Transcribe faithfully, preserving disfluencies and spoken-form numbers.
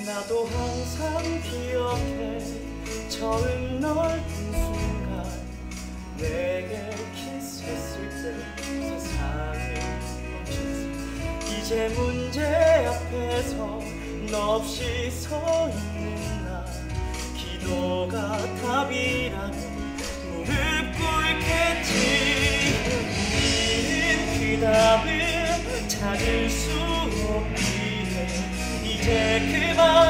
나도 항상 기억해 처음 널 본 순간 내게 키스했을 때 세상이 멈췄어. 이제 문제 앞에서 너 없이 서 있는 나 기도가 답이라면 무릎 꿇겠지. 우리는 그 답을 찾을 수 없기에 이제 그만